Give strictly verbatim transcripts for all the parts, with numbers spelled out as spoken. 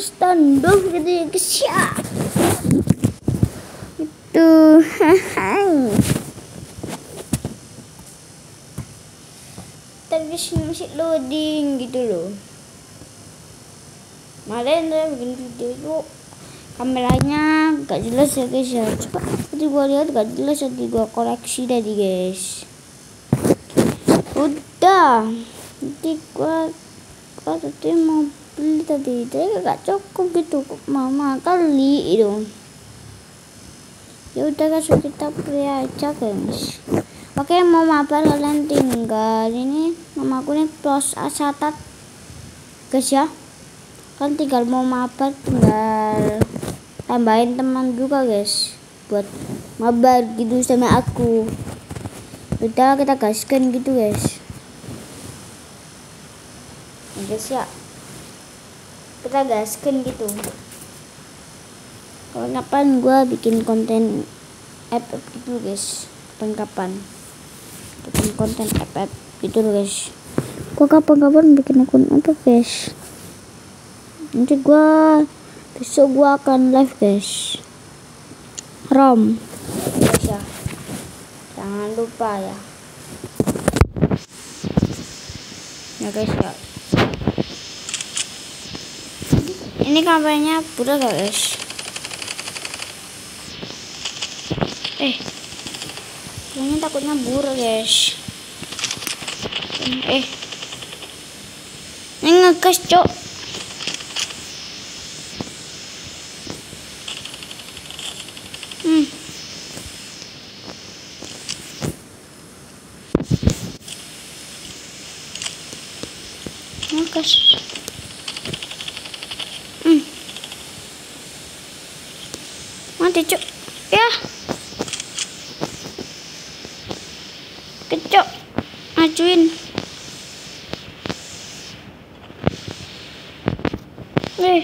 standoff gitu ya guys ya. Itu tapi masih loading gitu loh. Kemarin saya bikin video itu kameranya gak jelas ya guys ya. Coba tadi gua lihat gak jelas, tadi gua koreksi tadi guys. Udah, nanti gua gua tadi mau beli tadi, tapi gak cukup gitu mama kali itu. Ya udah guys, kita beli aja guys. Oke, mau mabar kalian tinggal ini mamaku nih plus asatat guys ya. Kan tinggal mau mabar tinggal tambahin teman juga guys buat mabar gitu sama aku. Udah kita gaskan gitu guys. Nah, guys ya, kita gaskan gitu. Kapan-kapan gue bikin konten F F gitu guys. Kapan-kapan bikin konten F F gitu loh guys. Gue kapan-kapan bikin akun apa guys. Nanti gua besok gua akan live guys. Rom guys ya. Jangan lupa ya. Ya guys ya. Ini kameranya burak gak guys? Eh, ini takutnya burak guys. Eh, ini ngegas cok. Hmm. Ngegas. Hmm. Mati cok. Ya. Kecok. Majuin. Eh.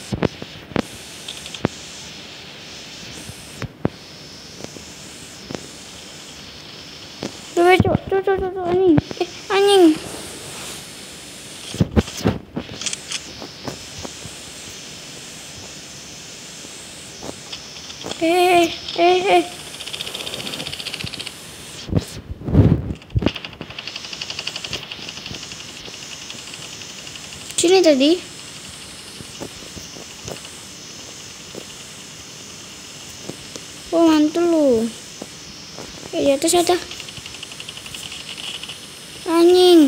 Coba cok, cok, cok, cok, anjing. Eh, anjing. Eh, eh, eh. Sini tadi. Oh, mantul lu. Eh, di atas ada. Anjing.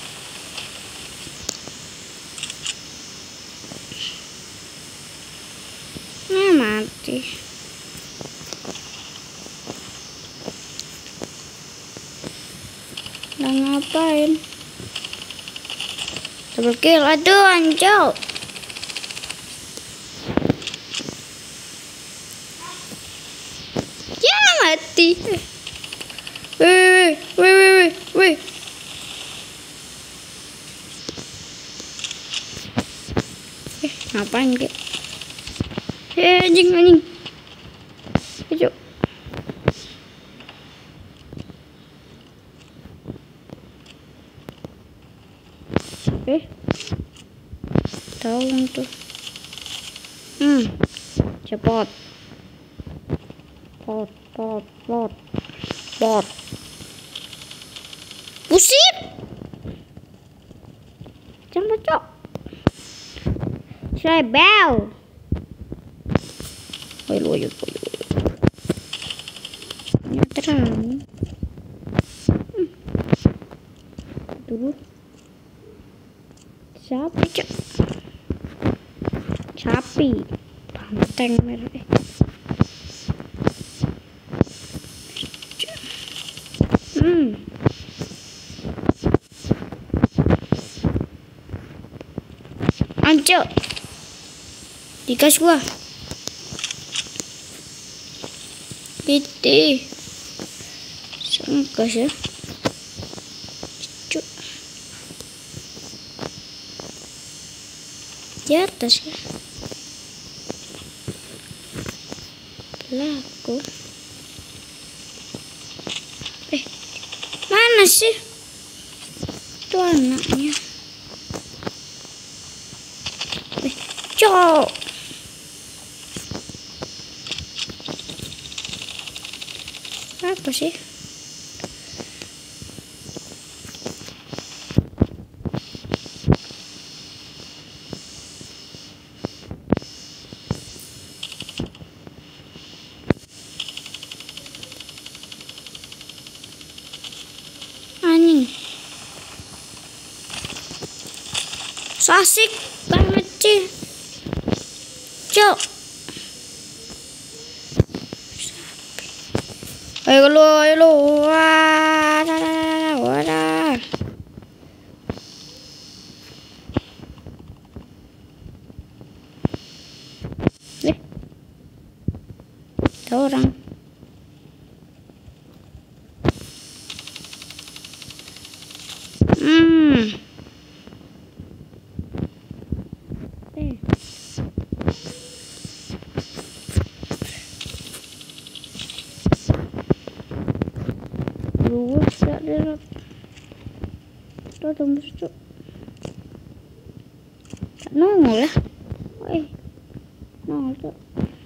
Nah, mati. Nah, ngapain? Double kill. Aduh, anjol. Ya, mati. Wih, wih, wih, wih, wih. Eh, ngapain kek? Eh, anjing, anjing. Ayo. Eh, tahu tuh. Hmm, cepot. Pot, pot, pot, pot. Pusip. Jangan cok. Saya bel. Ayo, ayo, ayo. Ini terang. Hmm. Dulu. Siapa cok? Sapi. Banteng merah. Eh. Hmm. Ancok. Dikas gua. Piti. Sangkas ya. Cuk. Di atas ya. Laku. Eh, mana sih? Itu anaknya. Eh, Cok. Apa sih? Anjing. So asik banget sih. Cok. Ayo lu, ayo lu. Wah, wadah, wadah. Eh, ada orang. Hmm. Eh. Lu tidak derap. Tuh tembus tuh. Tak nongol ya. Eh. Nongol tuh.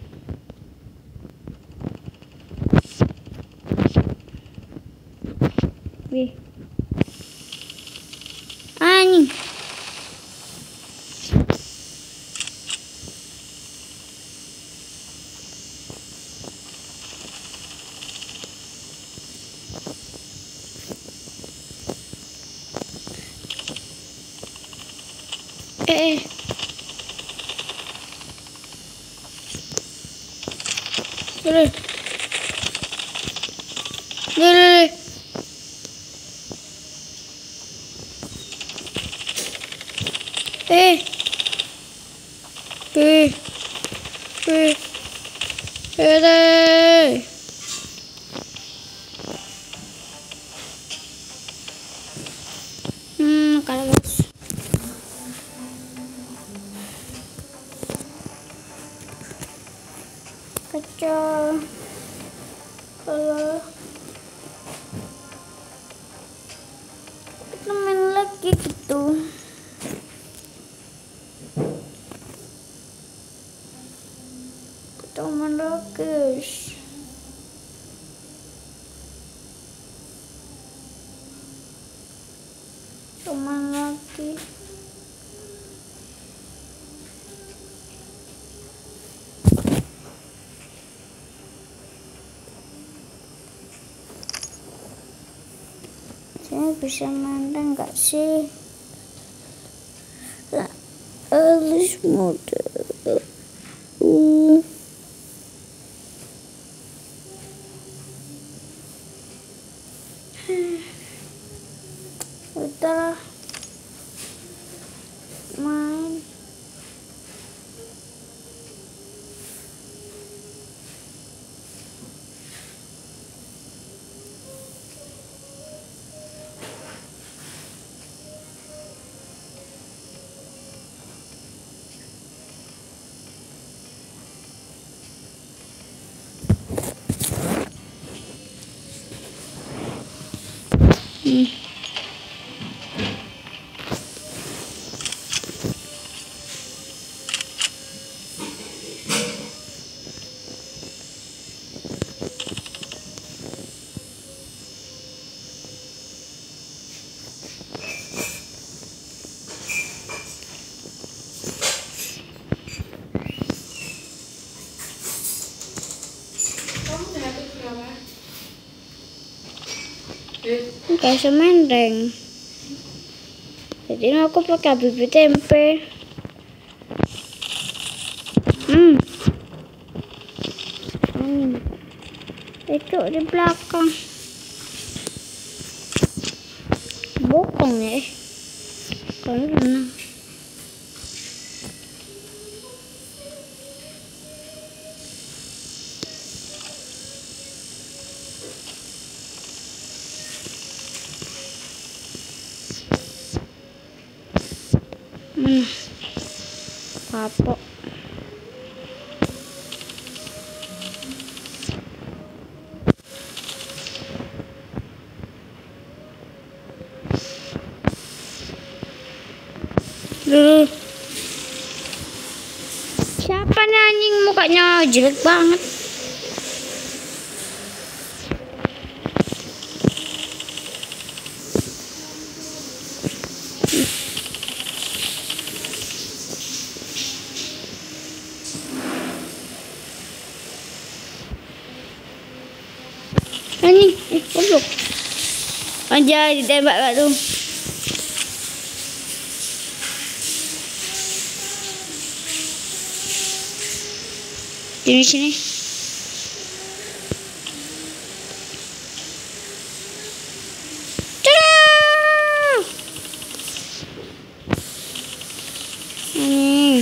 Wih. Anjing. Eh. Dulu. Dulu. Eh. Eh. Eh. Eh. Hmm, kalau guys. Kacau. Kalau kita main lagi gitu. Kita main lagi guys. Kita main lagi. Saya bisa mandang nggak sih? Alis mode. Uh. Udah main. Hmm. Kayak semendeng. Jadi aku pakai bibit tempe. Hmm. Hmm. Itu di belakang. Bokong ya. Kalau mana? Hmm. Kapok. Dulu. apanya anjing, mukanya jelek banget. Anjing, eh goblok. Anjay, ditembak gak tuh? Di sini. Tada! Anjing.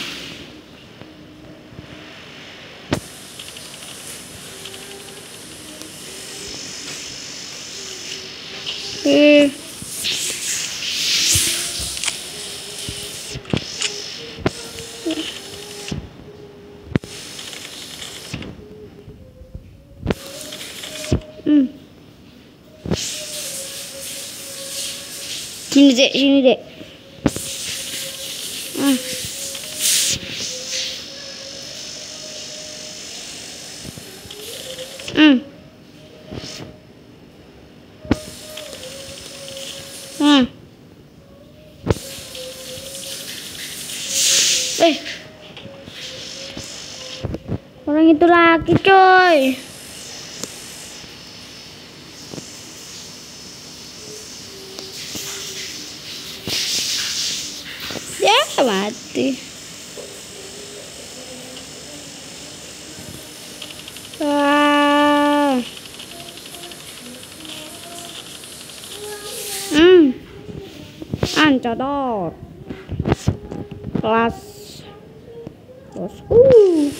Eh. Hmm. Sini dek, sini dek. Hmm. Hmm. Hmm. Eh. Orang itu laki, coy. Ya, mati. Wah. Hmm. Ancador. Kelas. Bosku.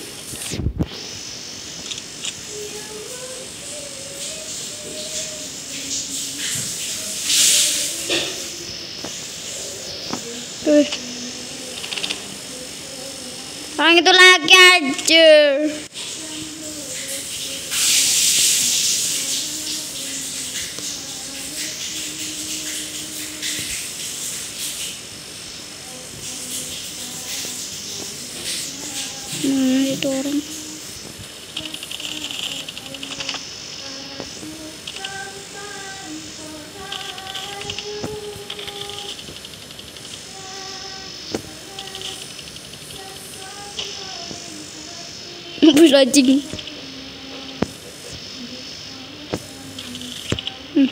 Tuh. Orang itu lagi aja. Mana itu orang? Bus anjing. Hmm.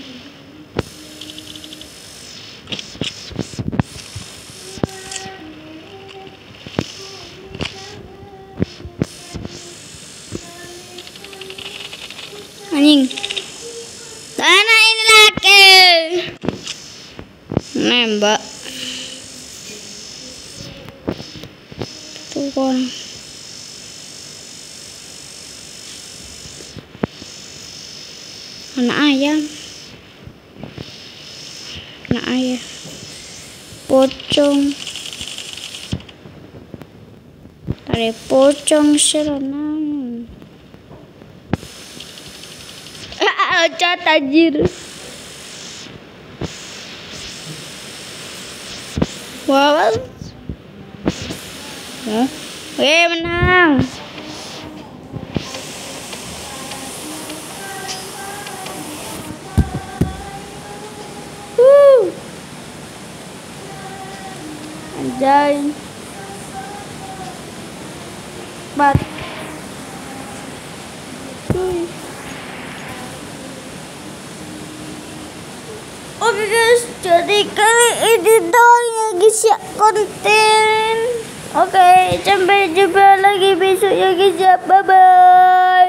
Anjing. Tanah ini laki. Nembak. Tuh kan. Anak ayam. Anak ayam. Pocong. Tadi pocong serenang. Ah, cat anjir. Wow. Hah? Oke, menang. Wuh. Anjay. Bat. Wuh. Oke guys, jadi kali ini doang ya guys ya konten. Oke, sampai jumpa lagi besok ya guys ya. Bye bye.